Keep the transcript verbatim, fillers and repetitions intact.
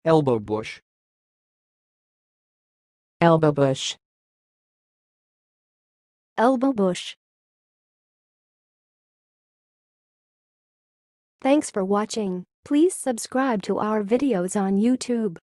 elbowbush, elbowbush, elbowbush. Thanks for watching. Please subscribe to our videos on YouTube.